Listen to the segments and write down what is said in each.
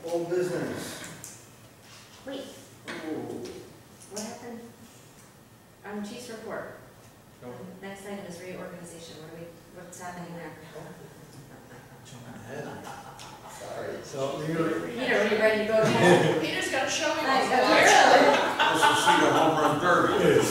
Old business. Wait, Ooh. what happened? Chief's report. Go. Next item is reorganization. What's happening there? Jumping ahead. Sorry. So, Peter, are you ready to go ahead? Peter's got to show me Hi, what's go going ahead. This will see the home run derby.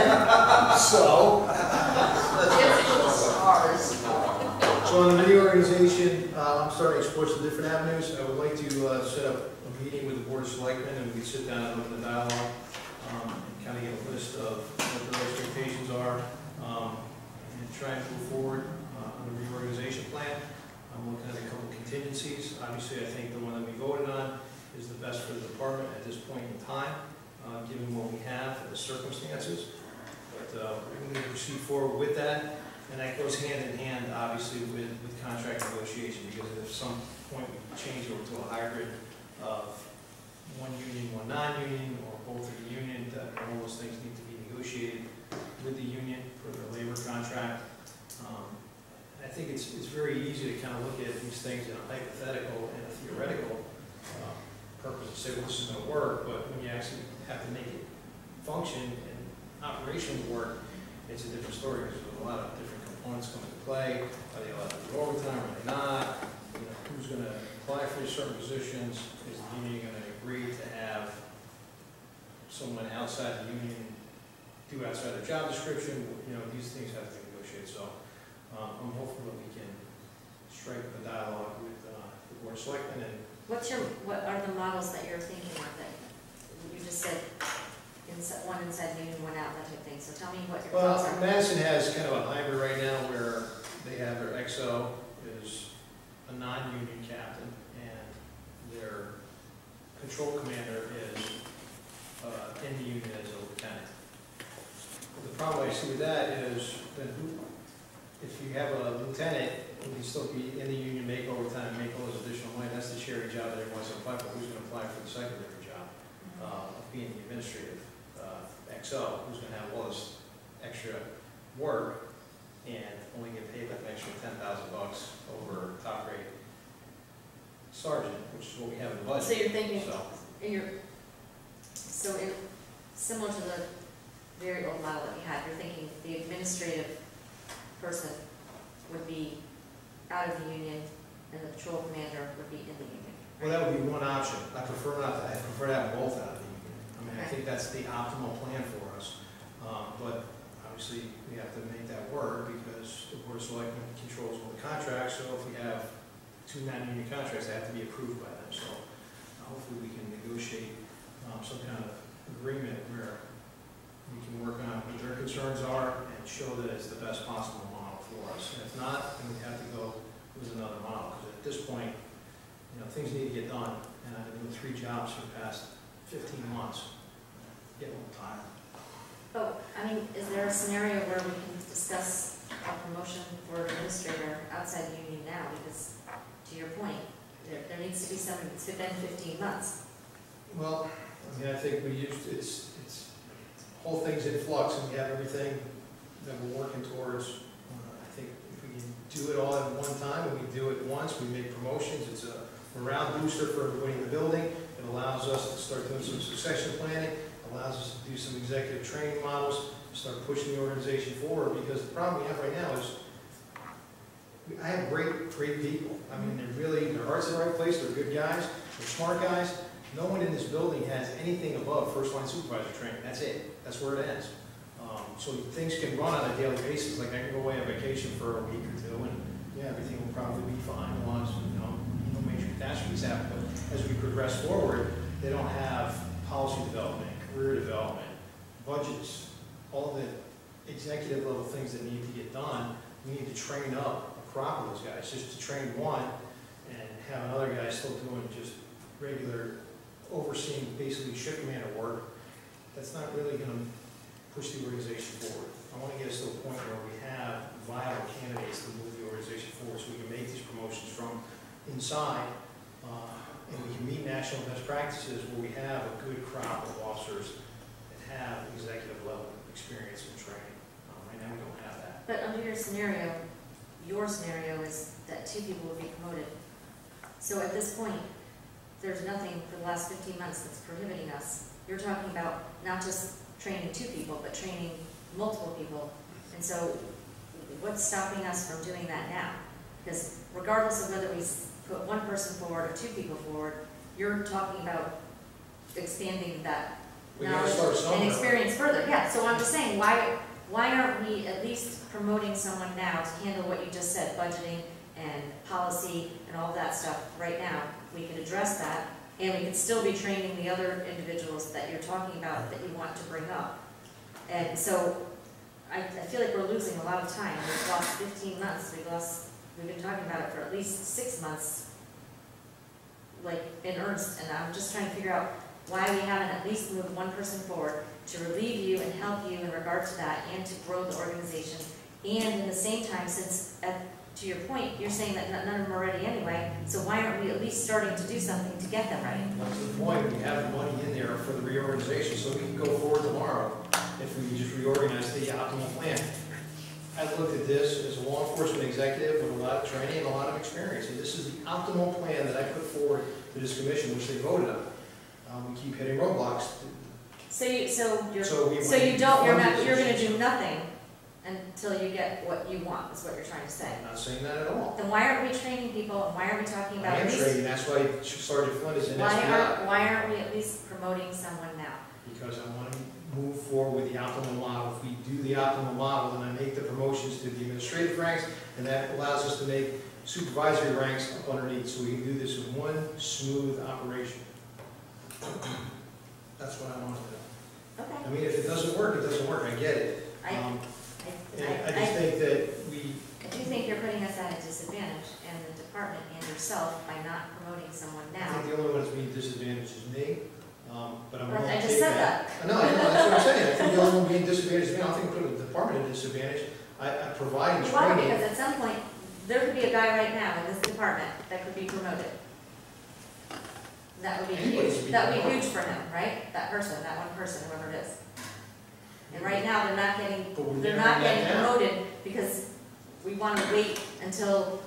so on the reorganization, I'm starting to explore some different avenues. I would like to set up a meeting with the Board of Selectmen, and we can sit down and open the dialogue, and kind of get a list of what their expectations are, and try and move forward on the reorganization plan. I'm looking at a couple contingencies. Obviously, I think the one that we voted on is the best for the department at this point in time, given what we have and the circumstances. But we're going to proceed forward with that, and that goes hand in hand, obviously, with contract negotiation, because at some point we change over to a hybrid of one union, one non-union, or both of the union. All those things need to be negotiated with the union for their labor contract. I think it's very easy to kind of look at these things in a hypothetical and a theoretical purpose and say, well, this is going to work, but when you actually have to make it function and operationally work, it's a different story, because there's a lot of different components come into play. Are they allowed to do overtime, are they not? You know, who's going to apply for certain positions? Is the union going to agree to have someone outside the union do outside their job description? You know, these things have to be negotiated. So I'm hopeful that we can strike a dialogue with the Board of Selectmen. And What are the models that you're thinking of that you just said, one inside the union, one out, that type of thing? So tell me what your thoughts are. Madison has kind of a hybrid right now where they have their XO is a non-union captain, and their control commander is in the union as a lieutenant. But the problem I see with that is that if you have a lieutenant who can still be in the union, make overtime, make all this additional money, that's the charity job that everyone's going to apply for. Who's going to apply for the secondary job of being the administrative XO, who's going to have all this extra work and only get paid like an extra $10,000 over top rate sergeant, which is what we have in the budget. So you're thinking, So similar to the very old model that we had, you're thinking the administrative person would be out of the union and the patrol commander would be in the union. well, that would be one option. I prefer not to. I prefer to have both out of the union. I mean, I Okay. think that's the optimal plan for us. But obviously, we have to make that work because the Board of Selectmen controls all the contracts. So if we have two non-union contracts, they have to be approved by them. So hopefully we can negotiate some kind of agreement where we can work on what their concerns are and show that it's the best possible model for us. And if not, then we have to go with another model. Because at this point, you know, things need to get done. And I've been doing 3 jobs for the past 15 months. Get a little tired. Oh, I mean, is there a scenario where we can discuss a promotion for administrator outside the union now? Because, to your point, there needs to be some, it's been 15 months. Well, I mean, I think we used, it's whole thing's in flux, and we have everything that we're working towards. I think if we can do it all at one time, and we do it once, we make promotions, it's a morale booster for everybody in the building. It allows us to start doing some succession planning, allows us to do some executive training models, start pushing the organization forward, because the problem we have right now is I have great people. I mean, their heart's in the right place, they're good guys, they're smart guys. No one in this building has anything above first-line supervisor training. That's it. That's where it ends. So things can run on a daily basis. Like I can go away on vacation for a week or two, and yeah, everything will probably be fine as long as no major catastrophes happen. But as we progress forward, they don't have policy development, career development, budgets, all the executive level things that need to get done. We need to train up a crop of those guys. Just to train one and have another guy still doing just regular overseeing basically shift commander work, that's not really going to push the organization forward. I want to get us to a point where we have viable candidates to move the organization forward so we can make these promotions from inside and we can meet national best practices where we have a good crop of officers that have executive level experience and training. Right now we don't have that. But under your scenario is that 2 people will be promoted. So at this point, there's nothing for the last 15 months that's prohibiting us. You're talking about not just training 2 people, but training multiple people. And so what's stopping us from doing that now? Because regardless of whether we put 1 person forward or 2 people forward, you're talking about expanding that We gotta knowledge start and somewhere. experience further. Yeah, so I'm just saying, why aren't we at least promoting someone now to handle what you just said, budgeting and policy and all that stuff right now? We could address that, and we could still be training the other individuals that you're talking about that you want to bring up. And so I feel like we're losing a lot of time. We've lost 15 months. We've been talking about it for at least 6 months, like in earnest, and I'm just trying to figure out why we haven't at least moved 1 person forward to relieve you and help you in regard to that and to grow the organization. And in the same time, since to your point, you're saying that none of them are ready anyway, so why aren't we at least starting to do something to get them ready? That's the point, we have the money in there for the reorganization, so we can go forward tomorrow if we just reorganize the optimal plan. I looked at this as a law enforcement executive with a lot of training and a lot of experience, and this is the optimal plan that I put forward to this commission, which they voted on. We keep hitting roadblocks. You're gonna do nothing until you get what you want, is what you're trying to say. I'm not saying that at all. Then why aren't we training people, and why are we talking about I am at least? training, that's why Sergeant Flynn is in SBI. Why aren't we at least promoting someone now? Because I want to move forward with the optimal model. If we do the optimal model, then I make the promotions to the administrative ranks, and that allows us to make supervisory ranks up underneath, so we can do this in one smooth operation. That's what I want to do. Okay. I mean, if it doesn't work, it doesn't work, I get it. I just think that I do think you're putting us at a disadvantage, and the department and yourself, by not promoting someone I now. think the only one that's being disadvantaged is me, but I'm willing to I take just said that. No, that's what I'm saying. I think the only one being disadvantaged is me. I don't think we're putting the department at a disadvantage. I'm providing You are, training. because at some point, there could be a guy right now in this department that could be promoted. That would be Anybody could huge. be That would be promoted. huge for him, right? That person, that 1 person, whoever it is. And right now, they're not getting But we're They're narrowing not that getting down. promoted because we want to wait until,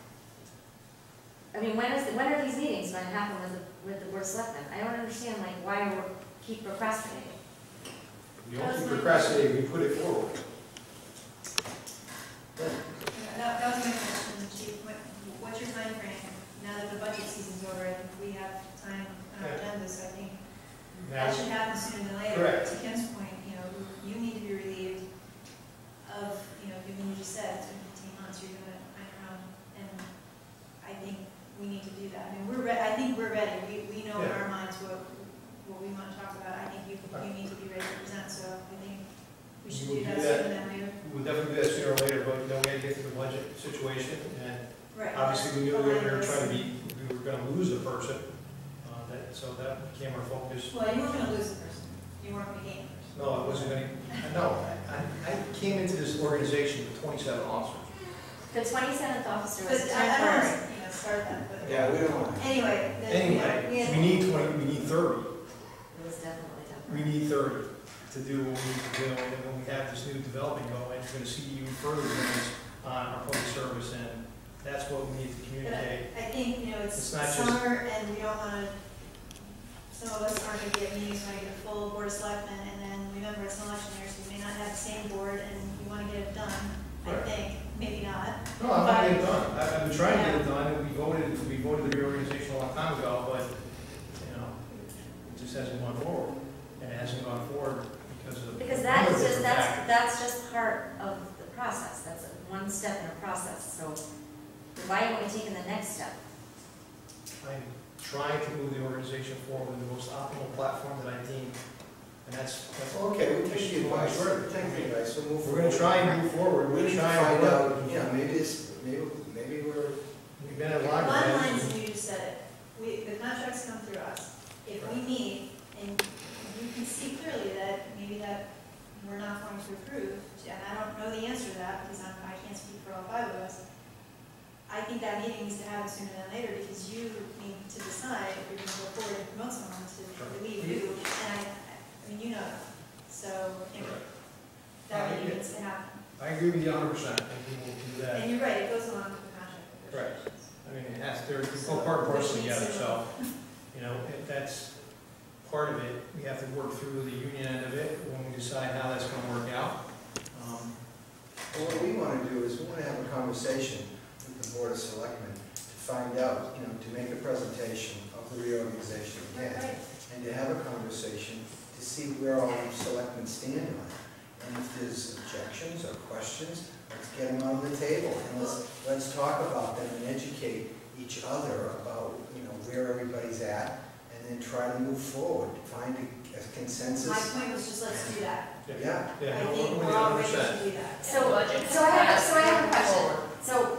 I mean, when are these meetings going to happen with the Board of Selectmen? I don't understand, like, why we keep procrastinating. We don't keep procrastinating, we put it forward. That was my question, Chief. What's your time frame? Now that the budget season's over, and we have time on our agenda, so I think Now, that should happen sooner than later. Correct. To Kim's point, you need to be relieved of, given you just said, it's been 15 months, you're doing it on your own, and I think we need to do that. I mean, I think we're ready. We know in Yeah. our minds what we want to talk about. I think you need to be ready to present, so I think we should We'll do do that that. sooner than later. we'll definitely do that sooner or later, but we got to get to the budget situation, and Right. obviously we knew we were trying to we were going to lose a person, so that became our focus. Well, you weren't going to lose a person. You weren't going to gain a person. No, I wasn't going to, no, I came into this organization with 27 officers. The 27th officer But was I don't temporary. want to start that, but Yeah, we don't want to. anyway. Anyway, we need 20, we need 30. It was definitely We temporary. need 30 to do what we need to do, and when we have this new development going, you're going to see even further things on our public service, and that's what we need to But communicate. I think, it's It's not just- summer and we don't want to, some of us aren't going to get meetings, we want to get a full Board of Selectmen, and then remember it's an election year, so we may not have the same board, and you want to get it done, I Right. think, maybe not. No, I'm not getting it done. I've been trying to get it done, and we voted the reorganization a long time ago, but, it just hasn't gone forward. And it hasn't gone forward because of. Because a number of different that's factors. just part of the process. That's one step in a process. So why haven't we taken the next step? I'm trying to move the organization forward in the most optimal platform that I deem, and that's. Okay, we take the advice, Sure. we take the advice, we'll move. We're gonna try and move forward, We we're need to trying to find work. out, maybe we're, We've been at Bottom line loggerheads. is, you just said it, the contracts come through us. If we meet, and you can see clearly that maybe that we're not going to approve, and I don't know the answer to that, because I can't speak for all 5 of us, I think that meeting needs to happen sooner than later, because you need to decide if you're going to go forward and promote someone to relieve you, and I mean, you know that. So, that meeting needs to happen. I agree with you 100%, I think we will do that. And you're right, it goes along with the contract. Correct. I mean, it has, they're all part and parcel together, so. reorganization again, Right. and to have a conversation to see where all the selectmen stand on it. And if there's objections or questions, let's get them on the table, and let's talk about them and educate each other about, you know, where everybody's at, and then try to move forward, find a consensus. My point was just let's do that. Yeah. Yeah, I no, think we're we're all ready 100%. to do that. So I have a question. So,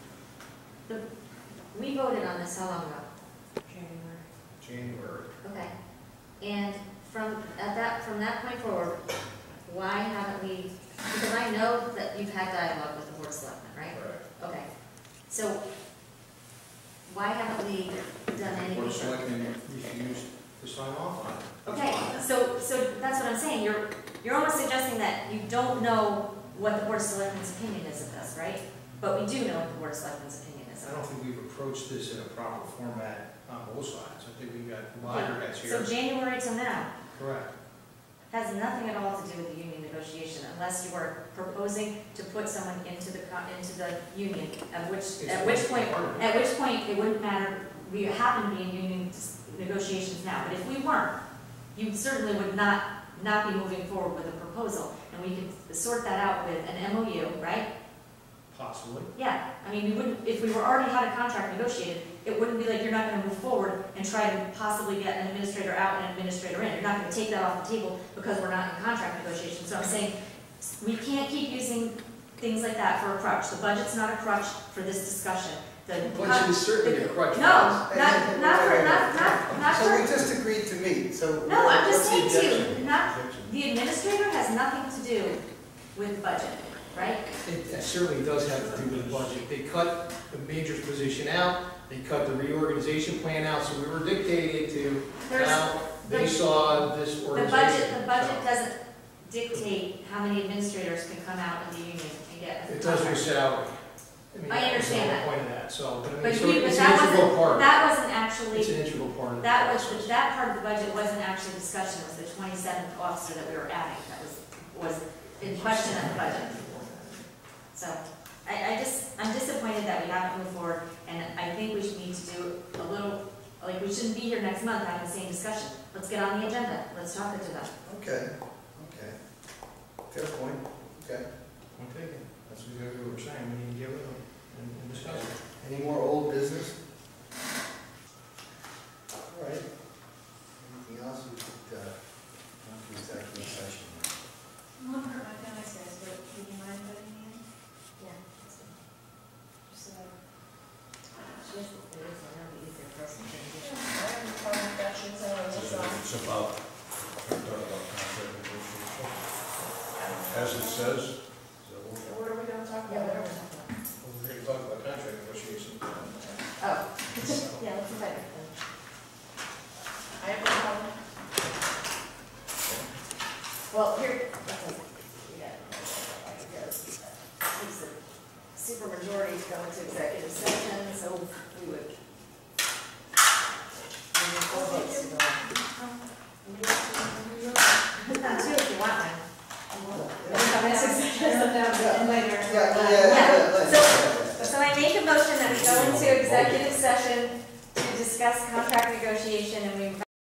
we voted on this how long ago? January. Okay. And from that point forward, why haven't we, because I know that you've had dialogue with the Board of Selectmen, right? Right. Okay. So, why haven't we done anything? Board of Selectmen refused to sign off on it. Okay, so that's what I'm saying, you're almost suggesting that you don't know what the Board of Selectmen's opinion is of this, right? But we do know what the Board of Selectmen's opinion is I of don't it. think we've approached this in a proper format on both sides. I think we've got loggerheads here. So January to now Correct. has nothing at all to do with the union negotiation, unless you are proposing to put someone into the union, at which point it wouldn't matter, we happen to be in union negotiations now, but if we weren't, you certainly would not be moving forward with a proposal, and we could sort that out with an MOU, right? Possibly. Yeah, I mean, we wouldn't, if we were already had a contract negotiated, it wouldn't be like you're not gonna move forward and try to possibly get an administrator out and an administrator in. You're not gonna take that off the table because we're not in contract negotiations. So I'm saying, we can't keep using things like that for a crutch. The budget's not a crutch for this discussion. The Budget is certainly a crutch. No, not So we for, just agreed to meet, so. no, I'm just what's the saying to objection? you, the administrator has nothing to do with budget, right? It certainly does have to do with the budget. They cut the major position out, they cut the reorganization plan out, so we were dictated to how they saw this The organization. budget doesn't dictate how many administrators can come out of the union and get a It does your contract. salary. mean, I understand that's the that. whole point of that, so, but I mean, But so we, but it's an integral part. that wasn't actually, It's an integral part of the that process. part of the budget wasn't actually discussion, it was the 27th officer that we were adding, that was in question of the budget. So, I'm disappointed that we haven't moved forward, and I think we should need to do a little, like, we shouldn't be here next month having the same discussion. Let's get on the agenda, let's talk it to them. Okay. Fair point, okay. I'm taking, that's exactly what we're saying, we need to get with them and discuss it. Any more old business? All right. Anything else we could, go to executive session? I'm not hurt my feelings, guys, but would you mind letting me in? Yeah. Just so that. She has, it is, I know, the easier person to do. It's about, as it says, What are we gonna talk Yeah, about? whatever we're talking about. We're going to talk about contract negotiations. Oh, yeah, let's invite her. I have no problem. Well, here, we got, I guess, it's a super majority to go into executive session, so we would. We need 4 votes to go. Two if you want one. So I make a motion that we go into executive session to discuss contract negotiation, and we